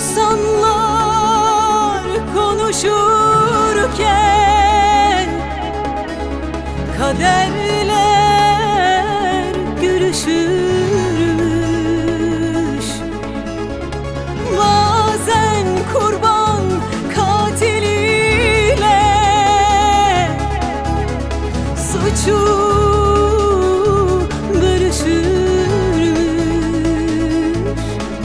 İnsanlar konuşurken kaderler gülüşürmüş. Bazen kurban katiliyle suçu bölüşürmüş.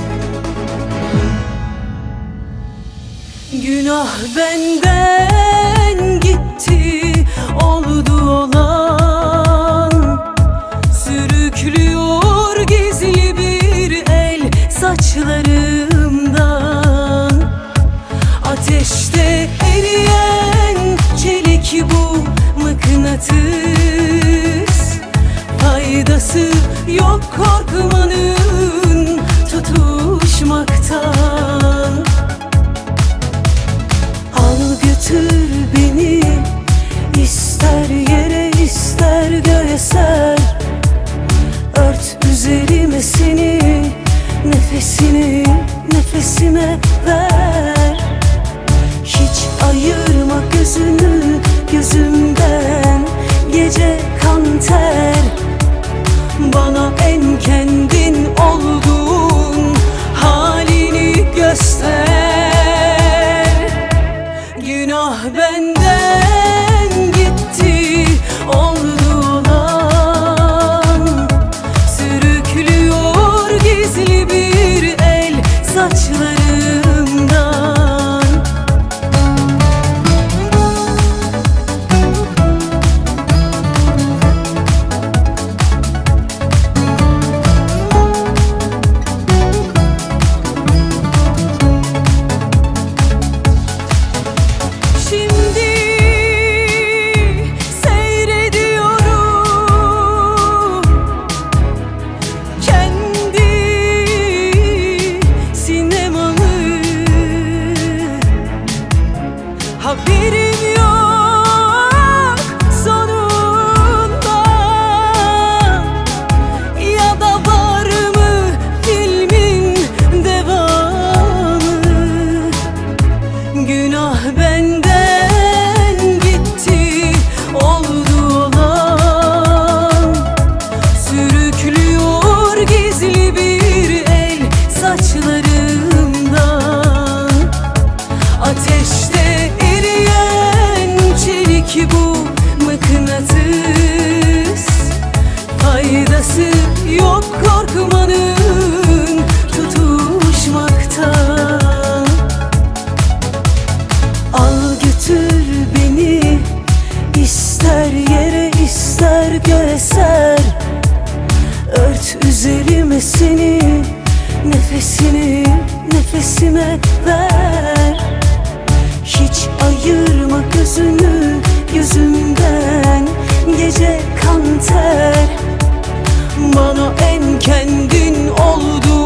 Günah benden gitti, oldu olan. Sürüklüyor gizli bir el saçlarımdan. Ateşte eriyen çelik bu mıknatıs. Faydası yok korkmanın tutuşmaktan. Al götür beni, ister yere ister göğe ser. Ört üzerime seni, nefesini nefesime ver. Hiç ayırma gözünü gözümden, gece kan ter. Bana en kendin olduğun halini göster. Günah benden gitti, oldu olan. Sürüklüyor gizli bir el saçlarımdan. Haberim yok sonunda, ya da var mı filmin devamı? Günah benden gitti, oldu olan. Sürüklüyor gizli bir el saçlarımdan. Ateşte ki bu mıknatıs. Faydası yok korkmanın tutuşmaktan. Al götür beni, ister yere ister göğe ser. Ört üzerime seni, nefesini nefesime ver. Hiç ayırma gözünü gözümden, gece kan ter. Bana en kendin oldu